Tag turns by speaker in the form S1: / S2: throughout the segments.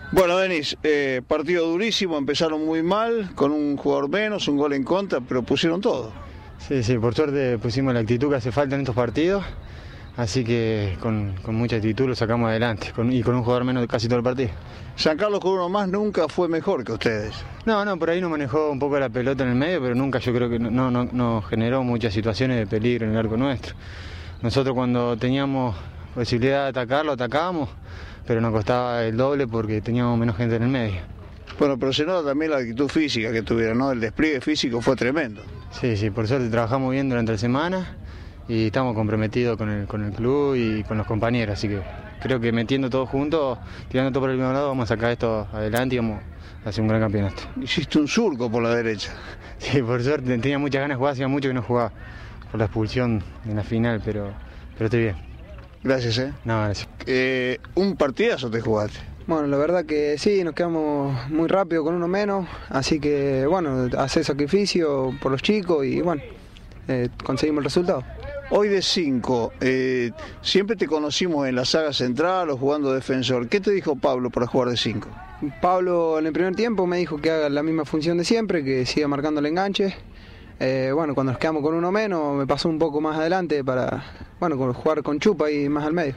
S1: Bueno, Denis, partido durísimo, empezaron muy mal, con un jugador menos, un gol en contra, pero pusieron todo.
S2: Sí, por suerte pusimos la actitud que hace falta en estos partidos, así que con mucha actitud lo sacamos adelante, y con un jugador menos casi todo el partido.
S1: San Carlos con uno más nunca fue mejor que ustedes.
S2: No, por ahí nos manejó un poco la pelota en el medio, pero nunca yo creo que no generó muchas situaciones de peligro en el arco nuestro. Nosotros cuando teníamos posibilidad de atacarlo, atacábamos, pero nos costaba el doble porque teníamos menos gente en el medio.
S1: Bueno, pero se nota también la actitud física que tuvieron, ¿no? El despliegue físico fue tremendo.
S2: Sí, por suerte trabajamos bien durante la semana y estamos comprometidos con el club y con los compañeros, así que creo que metiendo todo juntos, tirando todo por el mismo lado, vamos a sacar esto adelante y vamos a hacer un gran campeonato.
S1: Hiciste un surco por la derecha.
S2: Sí, por suerte tenía muchas ganas de jugar, hacía mucho que no jugaba por la expulsión en la final, pero estoy bien.
S1: Gracias,
S2: No, gracias.
S1: Un partidazo te jugaste.
S3: Bueno, la verdad que sí, nos quedamos muy rápido con uno menos, así que bueno, hacer sacrificio por los chicos y bueno, conseguimos el resultado.
S1: Hoy de 5, siempre te conocimos en la saga central o jugando defensor. ¿Qué te dijo Pablo para jugar de 5?
S3: Pablo en el primer tiempo me dijo que haga la misma función de siempre, que siga marcando el enganche. Bueno, cuando nos quedamos con uno menos me pasó un poco más adelante para jugar con Chupa y más al medio.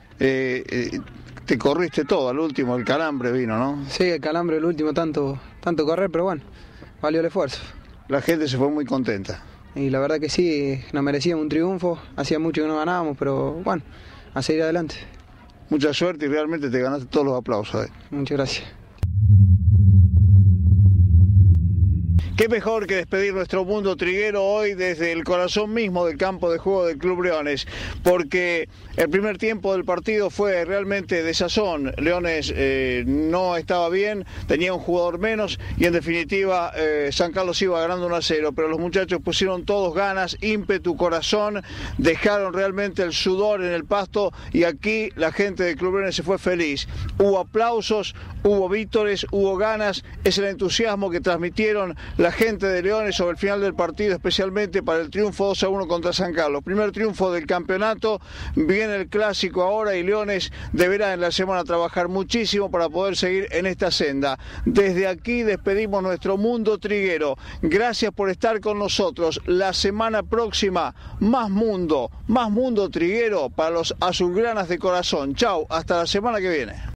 S1: Te corriste todo, al último el calambre vino, ¿no?
S3: Sí, el calambre el último, tanto correr, pero bueno, valió el esfuerzo.
S1: La gente se fue muy contenta.
S3: Y la verdad que sí, nos merecíamos un triunfo, hacía mucho que no ganábamos, pero bueno, a seguir adelante.
S1: Mucha suerte y realmente te ganaste todos los aplausos.
S3: Muchas gracias.
S1: Qué mejor que despedir nuestro mundo triguero hoy desde el corazón mismo del campo de juego del Club Leones, porque el primer tiempo del partido fue realmente de sazón. Leones no estaba bien, tenía un jugador menos y en definitiva San Carlos iba ganando 1-0, pero los muchachos pusieron todos ganas, ímpetu, corazón, dejaron realmente el sudor en el pasto y aquí la gente del Club Leones se fue feliz. Hubo aplausos, hubo vítores, hubo ganas, es el entusiasmo que transmitieron la gente de Leones sobre el final del partido, especialmente para el triunfo 2-1 contra San Carlos. Primer triunfo del campeonato, viene el clásico ahora y Leones deberá en la semana trabajar muchísimo para poder seguir en esta senda. Desde aquí despedimos nuestro mundo triguero. Gracias por estar con nosotros. La semana próxima, más mundo triguero para los azulgranas de corazón. Chau, hasta la semana que viene.